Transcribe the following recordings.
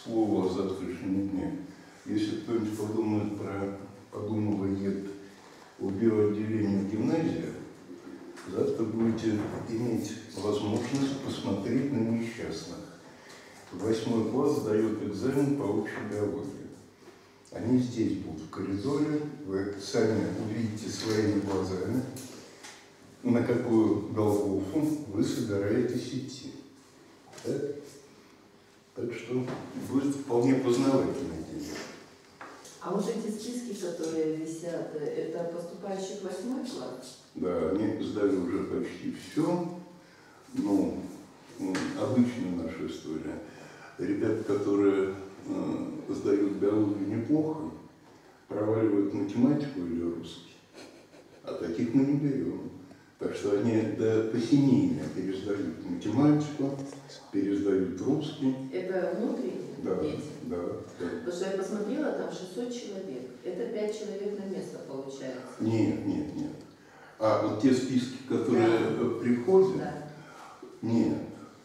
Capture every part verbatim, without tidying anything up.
слову о завтрашнем дне. Если кто-нибудь подумает про, подумывает о биоотделении в гимназии, завтра будете иметь возможность посмотреть на несчастных. Восьмой класс сдает экзамен по общей биологии. Они здесь будут, в коридоре, вы сами увидите своими глазами, на какую Голгофу вы собираетесь идти. Так, так что будет вполне познавательный день. А вот эти списки, которые висят, это поступающих в восьмой класс? Да, они сдали уже почти все. Ну, обычная наша история. Ребята, которые э, сдают биологию неплохо, проваливают математику или русский. А таких мы не берем. Так что они до посинения пересдают математику, пересдают русский. Это внутренние да, дети? Да, да. Потому что я посмотрела, там шестьсот человек. Это пять человек на место получается. Нет, нет, нет. А вот те списки, которые да. приходят, да. Нет.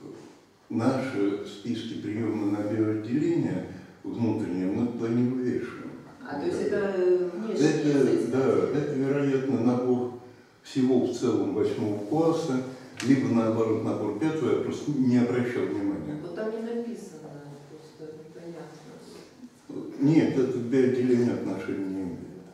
Наши списки приема на биоотделение внутренние мы туда не вывешиваем. А, то есть это внешние? Это, да, это, вероятно, набор всего в целом восьмого класса, либо наоборот набор пятого, я просто не обращал внимания. Вот там не написано, просто непонятно. Нет, это к биоотделению отношения не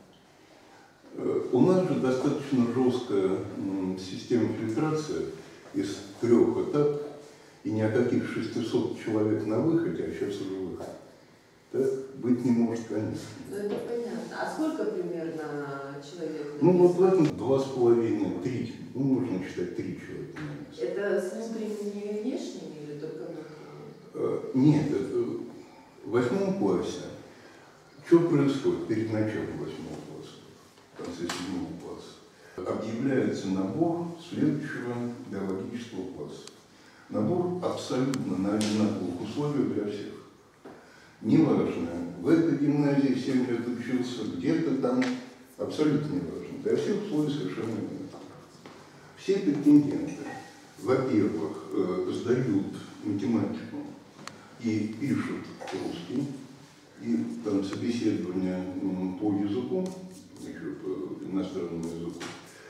имеет. У нас же достаточно жесткая система фильтрации из трех этапов, и ни о каких шестисот человек на выходе, а сейчас уже выход. Так быть не может, конечно. Ну это понятно. А сколько примерно человек? Ну вот в этом два с половиной, три, ну можно считать три человека. Это с внутренними и внешними или только внутренними? Нет, это в восьмом классе. Что происходит перед началом восьмого класса, в конце седьмого класса? Объявляется набор следующего биологического класса. Набор абсолютно на одинаковых условиях для всех. Неважно, в этой гимназии семь лет учился, где-то там, абсолютно неважно. Для всех условий совершенно одинаково. Все претенденты, во-первых, э, сдают математику и пишут русский, и там собеседование по языку, еще по иностранному языку.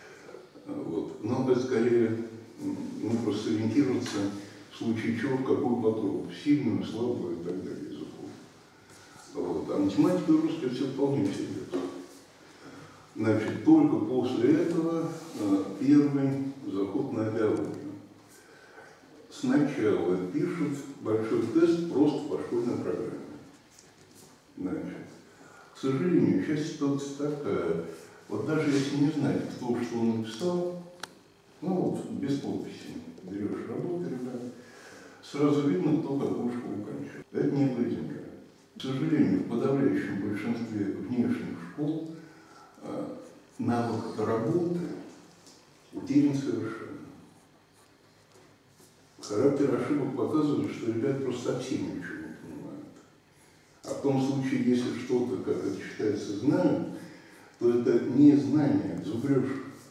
Вот. Но это скорее ну, просто ориентироваться в случае чего, в какую подругу, сильную, слабую и так далее языков. Вот. А математика и русский все вполне себе. Значит, только после этого э, первый заход на биологию. Сначала пишут большой тест просто по школьной программе. Значит, к сожалению, сейчас ситуация такая, вот даже если не знать, кто что он написал, ну вот, без подписи берешь работу, ребята, сразу видно, кто какую школу кончил. Это не близенько. К сожалению, в подавляющем большинстве внешних школ э, навык работы утерян совершенно. Характер ошибок показывает, что ребята просто совсем ничего не понимают. А в том случае, если что-то, как это считается, знают, то это не знание, это зубрёж.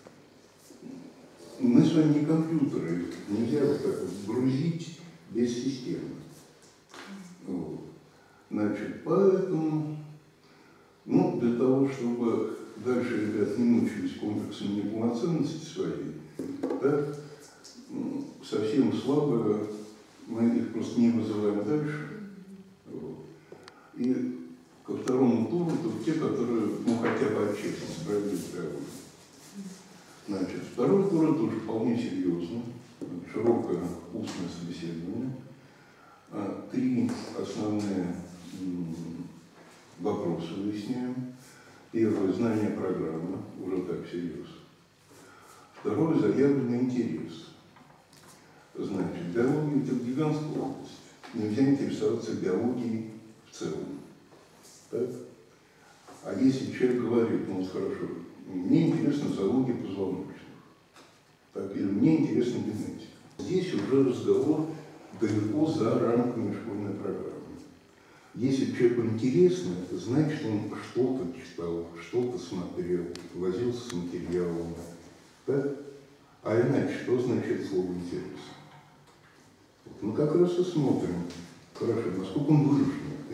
Мы с вами не компьютеры, нельзя вот так вот грузить без системы. Вот. Значит, поэтому, ну, для того, чтобы дальше ребят не мучились комплексом неполноценности своей, да, совсем слабые, мы их просто не вызываем дальше. Вот. И ко второму туру это те, которые, ну, хотя бы отчасти справились с биологией. Значит, второй тур это уже вполне серьезно, широкое устное собеседование, три основные вопросы выясняем. Первое – знание программы, уже так серьезно. Второе – заявленный интерес. Значит, биология – это гигантская область. Нельзя интересоваться биологией в целом. Так? А если человек говорит, ну хорошо, мне интересна зоология позвоночных, так, или мне интересна генетика. Здесь уже разговор далеко за рамками школьной программы. Если человеку интересно, значит, он что-то читал, что-то смотрел, возился с материалами. Так? А иначе, что означает слово «интерес»? Мы как раз и смотрим, хорошо, насколько он выражен.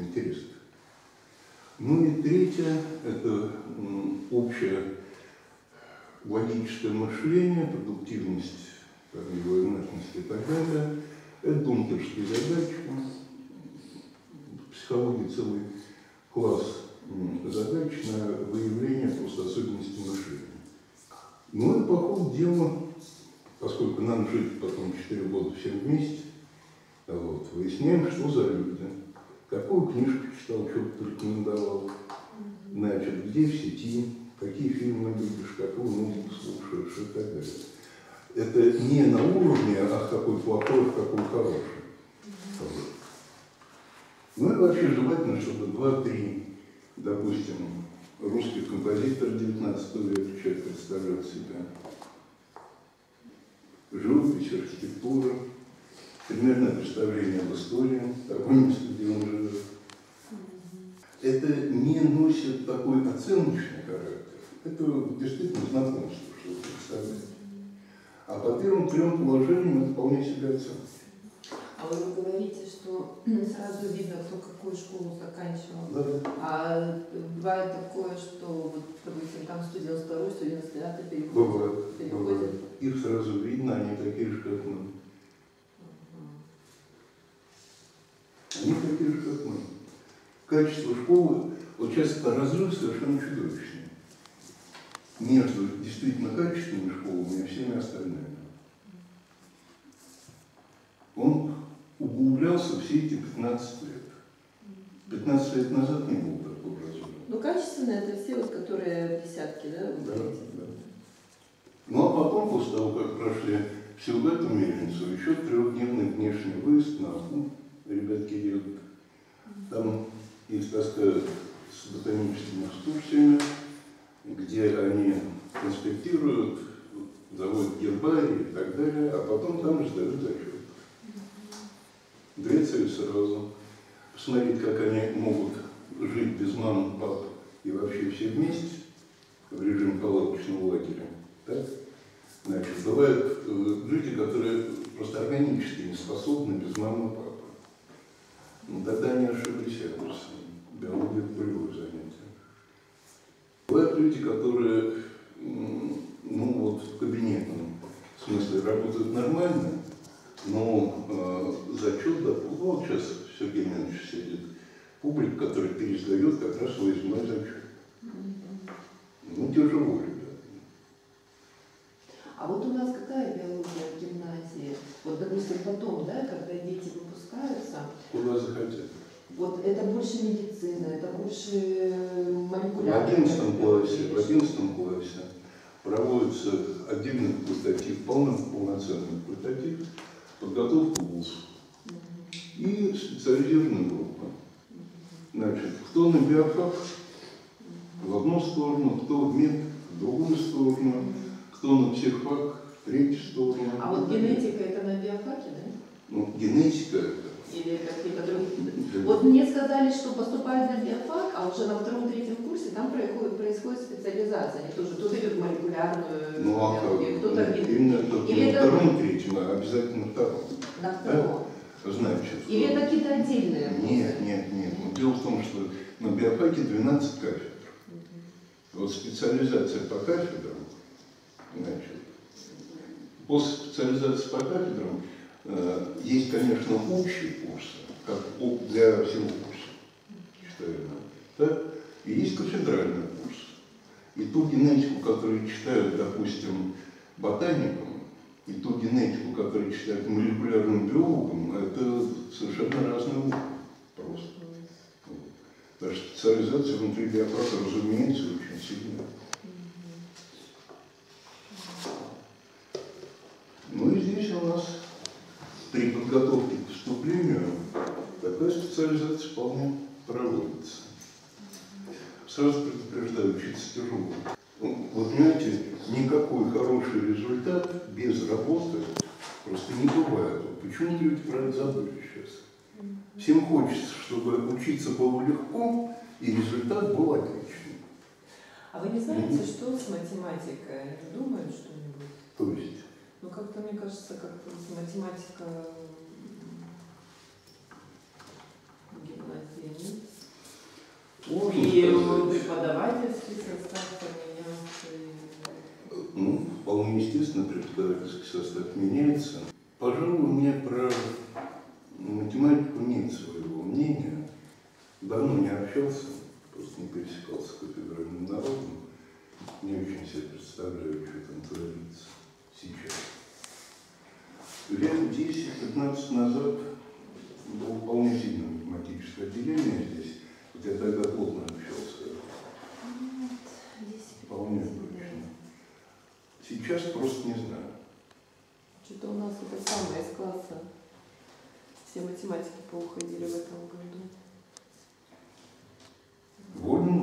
логическое мышление, продуктивность, его инертность и так далее. Это бункерские задачи. В психологии целый класс задач на выявление просто особенностей мышления. Ну и по ходу дела, поскольку нам жить потом четыре года все вместе, вот, выясняем, что за люди, какую книжку читал, что порекомендовал, значит, где в сети, какие фильмы любишь, какую музыку слушаешь и так далее. Это не на уровне, ах, какой плохой, какой хороший. Ну и вообще желательно, чтобы два-три, допустим, русский композитор девятнадцатого века, человек представлял себя, живопись, архитектура, примерное представление об истории того места, где он живет. Это не носит такой оценочный характер. Это действительно знакомство, что вы представляете. А по первым трем положениям это вполне себе оценка. А вы говорите, что сразу видно, кто какую школу заканчивал. Да. А бывает такое, что, вот, допустим, там сто девяносто второй, сто девяносто девятый переходит? Бывает, переходит. бывает. Их сразу видно, они такие же, как мы. Они такие же, как мы. Качество школы, вот сейчас это разрыв совершенно чудовищный между действительно качественными школами и всеми остальными. Он углублялся все эти пятнадцать лет. пятнадцать лет назад не было такого разрыва. Ну, качественные это все, вот, которые десятки, да? Да, да. Ну, а потом, после того, как прошли всю эту мельницу, еще трехдневный внешний выезд на Аку, ребятки едут. Там есть доска с ботаническими экскурсиями, где они конспектируют, заводят гербарий и так далее, а потом там же сдают зачет. Две цели сразу. Посмотреть, как они могут жить без мамы, пап и вообще все вместе в режиме палаточного лагеря. Так? Значит, бывают э, люди, которые просто органически не способны без мамы и папы. Ну, тогда они ошиблись курсом. Биология – это полевое занятие. Бывают люди, которые, ну вот, в кабинетном смысле работают нормально, но э, зачет, да, вот сейчас Сергей Иванович сидит, публика, которая пересдает как раз выездной зачет. Ну, тяжело, ребята. А вот у нас какая биология в гимназии? Вот, допустим, потом, да, когда дети выпускаются, Куда захотят. вот это больше медицина, это больше В молекулярная. одиннадцатом классе, в одиннадцатом классе проводится отдельный факультатив, полный, полноценный факультатив, подготовку вузов и специализированная группа. Значит, кто на биофак в одну сторону, кто в мед в другую сторону, кто на психфак в третью сторону. А вот генетика это на биофаке, да? Ну, генетика это. Или какие-то другие? Вот мне сказали, что поступают на биофак, а уже на втором-третьем курсе там происходит, происходит специализация. Они тоже, кто-то идет в молекулярную Ну, а биологию, кто-то как? в Именно только Или на это- втором, третьем, а обязательно на втором. на втором. Значит, Или это какие-то отдельные? Нет, нет, нет. Но дело в том, что на биофаке двенадцать кафедр. Вот специализация по кафедрам, значит, после специализации по кафедрам э, есть, конечно, общие курсы, как для всего курса, считаю, так? И есть кафедральный курс. И ту генетику, которую читают, допустим, ботаникам, и ту генетику, которую читают молекулярным биологам, это совершенно разные уровни. Просто. Потому что специализация внутри биофака, разумеется, очень сильная. Ну и здесь у нас при подготовке к вступлению такая специализация вполне проводится. Сразу предупреждаю, учиться тяжело. Вот понимаете, никакой хороший результат без работы просто не бывает. Вот почему люди про это забыли сейчас? Всем хочется, чтобы учиться было легко, и результат был отличный. А вы не знаете, что с математикой? Они думают что-нибудь? То есть? Ну, как-то, мне кажется, как математика в гимназии нет. Можно И сказать. преподавательский состав поменялся. Ну, естественно, преподавательский состав меняется. Пожалуй, у меня про математику нет своего мнения. Давно не общался, просто не пересекался с кафедральным народом. Не очень себе представляю, что там творится сейчас. Лет десять-пятнадцать назад было вполне сильное математическое отделение здесь. Вот я тогда плотно общался. Вполне точно. Сейчас просто не знаю. Что-то у нас это самое из класса. Все математики поуходили в этом году. Вольному